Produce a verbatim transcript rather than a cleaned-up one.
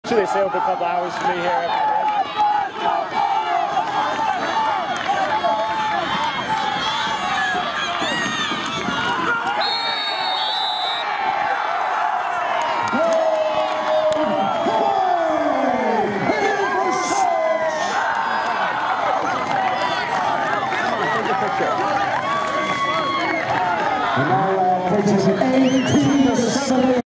Should they stay open a couple hours for me here? And now, uh, eighteen to seven.